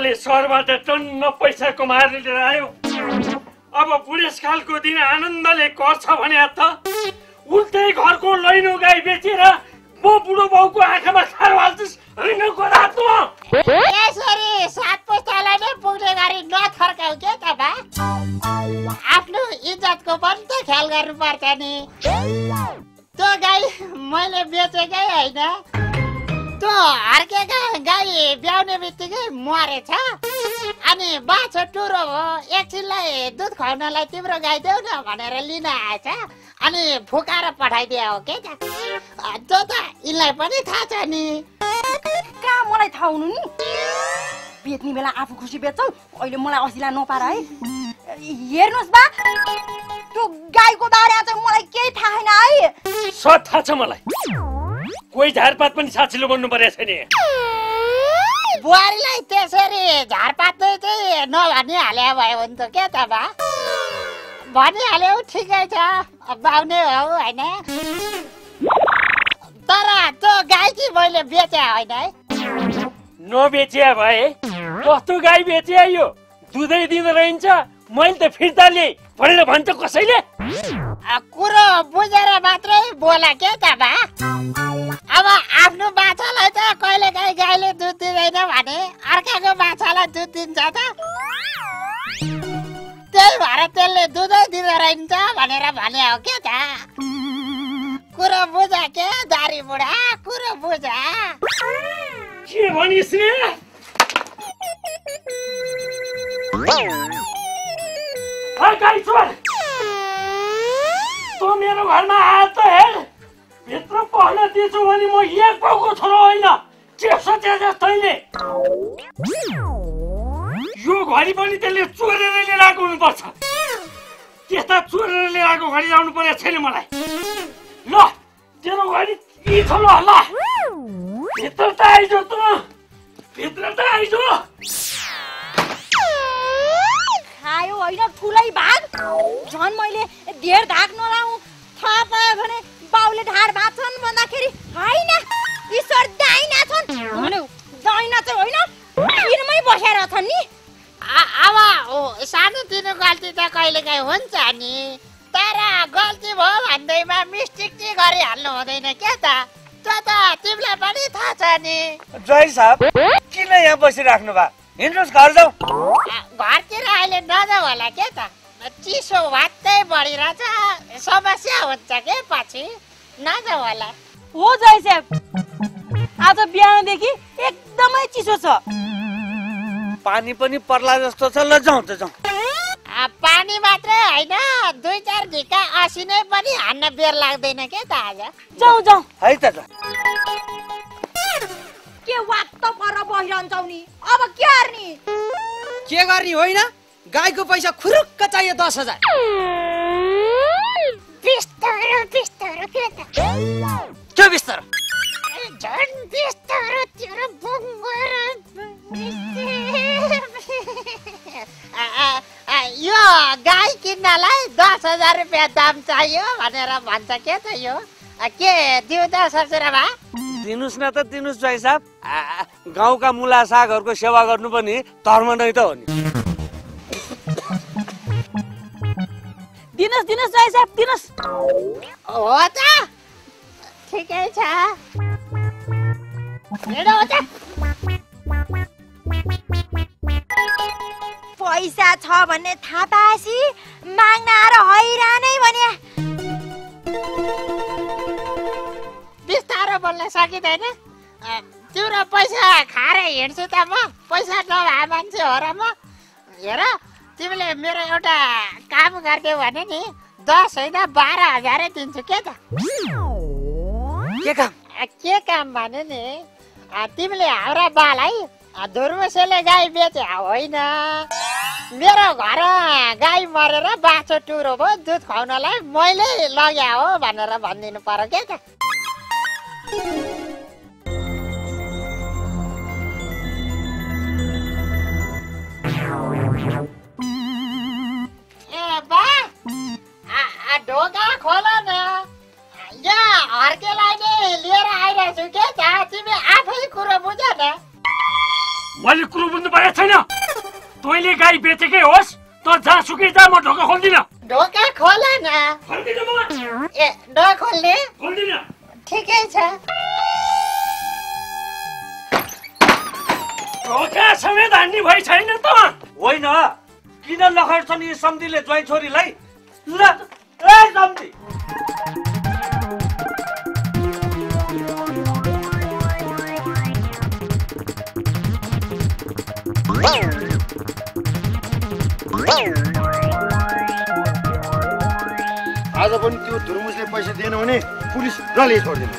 अर्कोले सहरबाट टन्न पैसा कमाएर लिएर आयो। अब बुढेसकालको दिन आनन्दले गर्छ भने त उल्टै घरको लैनो गाई बेचेर म बुढो बाउको आँखामा खारो हाल्छस् हैन गोरातो। यसरी सात पैसालाई नै पुग्ने गरी नथर्काउ के त बा। आफ्नो इज्जतको पनि त ख्याल गर्नुपर्छ नि। त्यो गाई मैले बेचेकै होइन, त्यो हर्केका गाई ब्याउने बित्तिकै मरेछ। अनि बाछो टुरो हो, एकछिनलाई दुध खुवाउनलाई तिम्रो गाई देऊ न भनेर लिन आएछ। अनि फुकाएर पठाइदिए हो के त। त्यो त यिनलाई पनि थाहा छ नि। कहाँ मलाई थाहा हुनु नि। बेच्ने बेला आफू खुसी बेच्छौ, अहिले मलाई असिला नपार है। हेर्नुहोस् बा, त्यो गाईको बारेमा चाहिँ मलाई केही थाहा छैन है। सब थाहा छ मलाई। कोही झारपात पनि साँचिलो बन्नु परेको छैन। बुहारीलाई त्यसरी झारपात चाहिँ नभनिहाले भयो भने त के त बा। भनिहाल्यो ठिकै छ, बाउने हो होइन। तर त्यो गाई चाहिँ मैले बेचे होइन है। नबेचिया भए कस्तो गाई बेचिया यो दुधै दिँदो रहन्छ। मैले त फिर्ता लिएँ भनेर भन्छ कसैले। कुरो बुझेर मात्रै बोला के त बा। अब आफ्नो बाछालाई त कहिले काहीँ गाईले दुध दिँदैन भने अर्काको बाछालाई दुध दिन्छ त। त्यही भएर त्यसले दुधै दिँदो रहन्छ भनेर भने हो के त। कुरो बुझ के दारी बुढा, कुरो बुझ। के भनिस् रे? गाई छोड, तँ मेरो घरमा आए त हेर। भित्र पस्न दिन्छु भने म एक पाउको छोरो होइन। के सोचे जस्तैले यो घडी पनि त्यसले चोरेर लिएर आएको हुनुपर्छ। त्यस्ता चोरेर लिएर आएको घडी लाउनु परेको छैन मलाई। ल तेरो घडी यी छ ल। भित्र त आइज त, भित्र त आइज। खायो होइन ठुलै भाग। झन् मैले धेर धाक नलाऊ थाहा पायो भने बाउले ढाड भाँच्छन् भन्दाखेरि होइन ईश्वर दाइना छन् भने दाइना चाहिँ होइन तिरमै बसेर छन् नि। अब सानोतिनो गल्ती त कहिले काहीँ हुन्छ नि। तर गल्ती भयो भन्दैमा मिस्टेक चाहिँ गरिहाल्नु हुँदैन के त। त्यो त तिमीलाई पनि थाहा छ नि। जय साहब किन यहाँ बसिराख्नु भा? हिँड्नुहोस् घर जाऊ। घरतिर अहिले नजाऊ होला के त। चिसो भातै बढिरहेछ, समस्या हुन्छ के पछि। नजाऊ होला। हो जय साहब, आज बिहानदेखि एकदमै चिसो छ। पानी पनि पर्ला जस्तो छ। ल जाउँ त जाउँ। पानी मात्रै होइन, 2-4 ढिका असिनै पनि हान्न बेर लाग्दैन के त आज। जाउँ जाउँ है त। के वात्त पर बसिरहन्छौ नि, अब के गर्ने? के गर्ने होइन, गाईको पैसा खुरुक्क चाहियो 10,000। बिस्तारो बिस्तारो के त। के बिस्तारो? झन् बिस्तारो तेरो बुङ्गोर। यो गाई किन्नलाई 10,000 रुपियाँ दाम चाहियो भनेर भन्छ के त। यो के दिउ त ससुरा बा? दिनुस् न त दिनुस् जय साहब। गाउँका मुला सागहरूको सेवा गर्नु पनि धर्म नै त हो नि। दिनुस् दिनुस् जय साहब दिनुस्। हो त ठिकै छ। हेडो हो त। पैसा छ भन्ने थाहा पाएपछि माग्न आएर हैरानै भने। बिस्तारो बोल्न सकिँदैन। तिम्रो पैसा खाएर हिँड्छु त म। पैसा नभए मान्छे हो र म। हेर तिमीले मेरो एउटा काम गरिदियो भने नि 10 होइन 12,000 दिन्छु के त। के काम? के काम भने नि तिमीले हाम्रा बालाई धुर्मुसेले गाई बेचे होइन। मेरो घर गाई मरेर बाछो टुरो भयो, दुध खुवाउनलाई मैले लग्या हो भनेर भनिदिनु पर्यो के त। ए बा ढोका खोल न। यहाँ हर्केलाई नै लिएर आइरहेको छु के त। तिमी आफै कुरो बुझ न। मैले कुरो बुझ्नु परेको छैन। तैँले गाई बेचेकै होस् त जहाँसुकै जा, म ढोका खोल्दिन। ढोका खोल न। खोल्दिन म। ए नखोल्ने? खोल्दिन। ठिकै छ। ढोका समेत हान्ने भइ छैन त? होइन, किन लखड्छन् यी सम्धीले ज्वाइँ छोरीलाई? ल ए सम्धी, आज पनि त्यो धुर्मुसले पैसा दिएन भने पुलिस डल्लै छोड्दैन।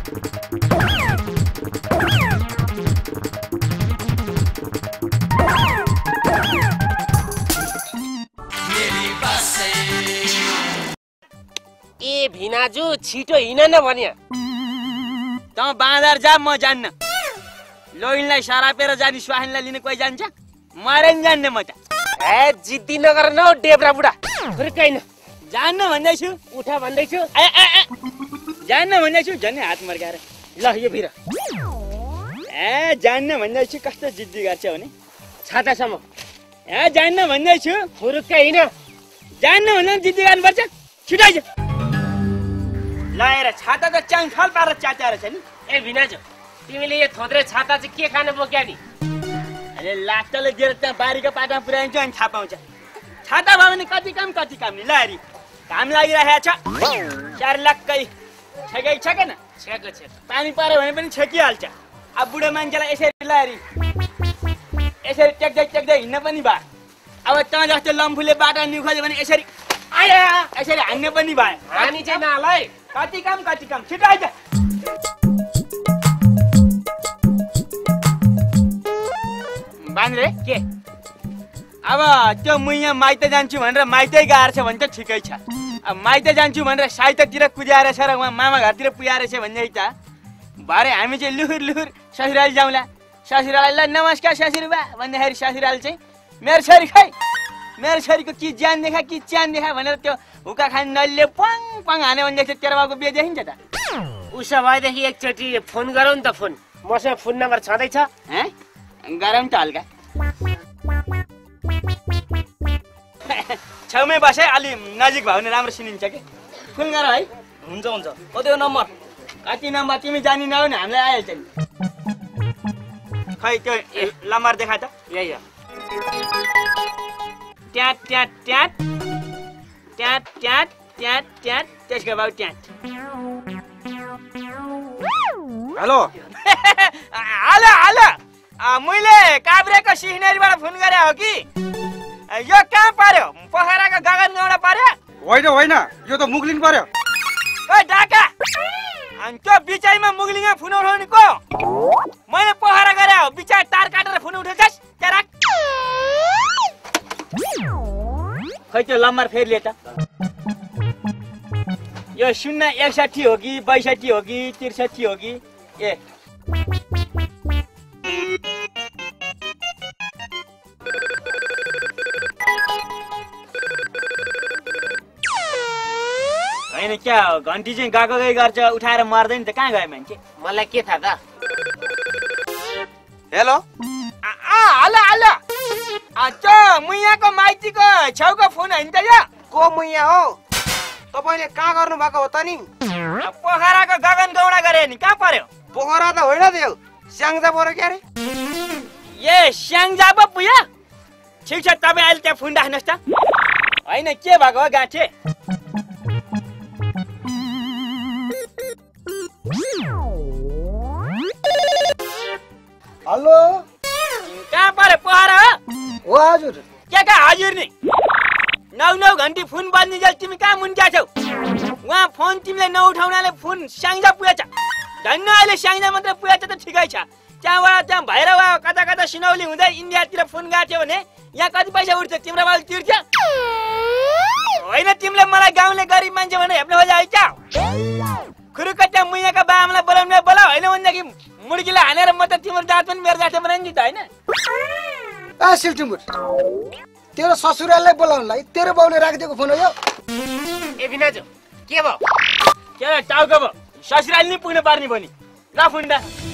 ए भिनाजु छिटो हिँड न भन्या। त बाँदर जा, म जान्न। लोइनलाई सरापेर जाने स्वाहानलाई लिन कोही जान्छ? मरे नि जान्ने म त। ए जिद्दी नगर न डेब्रा बुढा। फुर्कै न। जान्न भन्दैछु। उठा भन्दैछु। जान्न भन्दैछु, झन् हात मर्काएर। ल यो भिर। ए जान्न भन्दैछु, कस्तो जिद्दी गर्छ भने। छातासम्म। ए जान्न भन्दैछु। फुर्कै हिँड। जान्न भन्दा जिद्दी गर्नुपर्छ। छिटाइज। लाएर छाता त च्याङ छल पारेर च्याच्याएर छ नि। ए भिनाजु, तिमीले यो थोत्रे छाता चाहिँ के खान बोक्या नि? अरे लाटोले दिएर त्यहाँ बारीको पाटामा पुर्याइन्छ अनि छापा आउँछ। छाता भयो भने कति काम नि। लहरी घाम लागिरहेको छ। 4 लाखकै छेकेन? छेक। पानी पर्यो भने पनि छेकिहाल्छ। अब बुढो मान्छेलाई यसरी लहरी यसरी टेक्दै हिँड्न पनि भयो। अब त जस्तो लम्फुले बाटो निखोज्यो भने यसरी यसरी हान्ने पनि भयो। हानी चाहिँ नलाई। कति काम छिटो आइज। बान्द्रे के? अब त्यो मुइया माइत जान्छु भनेर माइतै गाएर छ भने त ठिकै छ। अब माइत जान्छु भनेर साइततिर कुद्याएर छ र उहाँ मामा घरतिर पुगाएर छ भने त भरे हामी चाहिँ लुहुर ससुराली जाउँला। ससुरालीलाई नमस्कार ससुरबा भन्दाखेरि ससुराल चाहिँ मेरो छोरी खै, मेरो छोरीको कि ज्यान देखा कि च्यान देखा भनेर त्यो हुक्का खाने नलीले पङ हान्यो भनेदेखि तेरो बाबुको बिहे देखिन्छ त। उसो भएदेखि एकचोटि फोन गरौँ नि त। फोन मसँग फोन नम्बर छँदैछ? गरौँ त हल्का। छेउमै बसे अलि नजिक भयो भने राम्रो सुनिन्छ कि। फोन गर है। हुन्छ कति नम्बर? कति नम्बर तिमी जानी नहो नि, हामीलाई आइहाल्छ नि। खै त्यो नम्बर देखा त। यही हो। ट्याट त्यसको बाउ ट्याट। हेलो हेलो मैले काभ्रेको सिहनेरीबाट फोन गरे हो कि? यो कहाँ पर्यो? पोखराको गगन गाउँडा पर्यो? होइन, यो त मुगलिङ पर्यो। ओ डाका, अनि त्यो बिचाइमा मुगलिङमा फोन उठाउने को? मैले पोखरा गरे हो, बिचाइ तार काटेर फोन उठाउँछस् तेरा। खै त्यो नम्बर फेरि ले त। यो 061 हो कि 62 हो कि 63 हो कि? ए होइन क्या हो, घन्टी चाहिँ गएकै गर्छ, उठाएर मर्दैन त। कहाँ गयो मान्छे? मलाई के थाहा त? हेलो हेलो त्यो मुइयाको माइतीको छेउको फोन होइन त यो? को मुइया हो? तपाईँले कहाँ गर्नु भएको हो त नि? पोखराको गगन गौडा गरे नि। कहाँ पर्यो? पोखरा त होइन त्यो, स्याङ्जा पर्यो क्या अरे। ए स्याङ्जा पो पुग्यो? ठिक छ, तपाईँ अहिले त्यहाँ फोन राख्नुहोस् त। होइन के भएको हो गाँठे? हेलो कहाँ पर्यो? पोखरा हो हजुर। के हजुर नि? 9 घन्टी फोन बज्ने तिमी कहाँ मुन्ट्या छौ? उहाँ फोन तिमीले नउठाउनाले फोन स्याङ्जा पुगेछ। धन्न अहिले स्याङ्जा मात्रै पुगेछ त ठिकै छ। त्यहाँबाट त्यहाँ भएर कता सिनौली हुँदै इन्डियातिर फोन गएको थियो भने यहाँ कति पैसा उठ्छ? तिम्रो बाबुले तिर्छ? होइन, तिमीले मलाई गाउँले गरिब मान्छे भनेर हेप्ने खोजा है क्या? खुरुक्क त्यहाँ मुइयाका बाबालाई बोलाउने बोला, होइन भनेदेखि मुर्गीले हानेर म त तिम्रो जात पनि मेरो जात बनाइन्छ त। होइन सिल्टिमुर, तेरो ससुराललाई बोलाउनलाई तेरो बाउले राखिदिएको फोन हो यो? ए भिनाजु के भयो? के टाउको भयो? ससुराली नै पुग्नु पर्ने भयो नि। ल फोन दा।